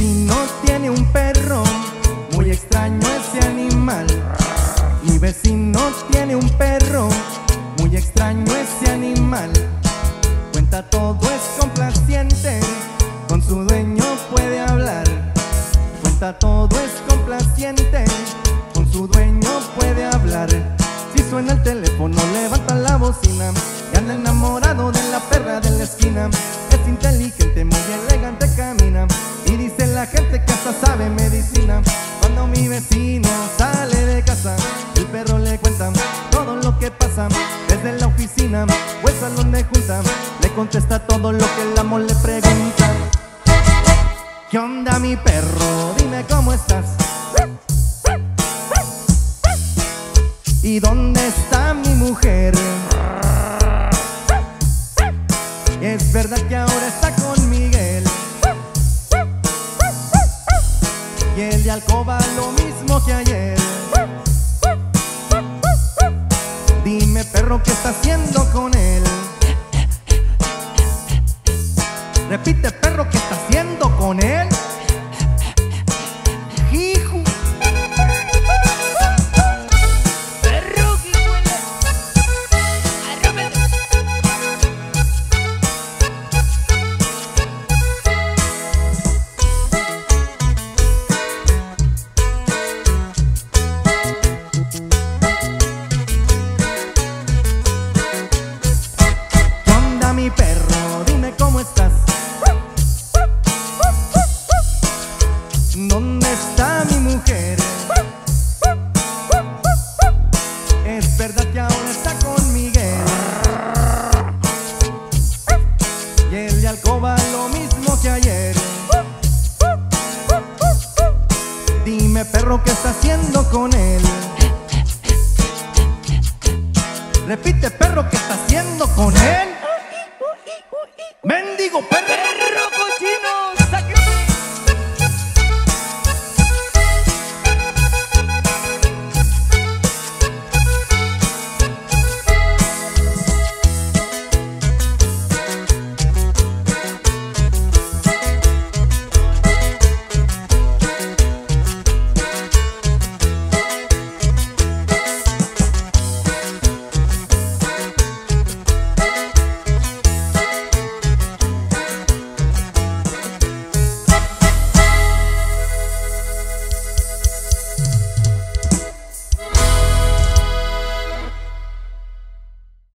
vecino tiene un perro, muy extraño ese animal. Mi vecino tiene un perro, muy extraño ese animal. Cuenta todo, es complaciente, con su dueño puede hablar. Cuenta todo, es complaciente, con su dueño puede hablar. Si suena el teléfono, levanta la bocina y anda enamorado de la perra de la esquina. Es inteligente, muy elegante camina, y dice la gente que hasta sabe medicina. Cuando mi vecino sale de casa, el perro le cuenta todo lo que pasa. Desde la oficina o el salón de junta, le contesta todo lo que el amo le pregunta. ¿Qué onda, mi perro? Dime cómo estás. ¿Y dónde está mi mujer? Es verdad que ahora está con Miguel, y el de alcoba lo mismo que ayer. Dime, perro, ¿qué está haciendo con él? Repite, perro, ¿qué está haciendo con él? Hijo. Perro que huele. Arrópete. ¿Qué onda, mi perro? Dime cómo estás. ¿Dónde está mi mujer? Es verdad que ahora está con Miguel, y el de alcoba lo mismo que ayer. Dime, perro, ¿qué está haciendo con él? Repite, perro, ¿qué está haciendo con él?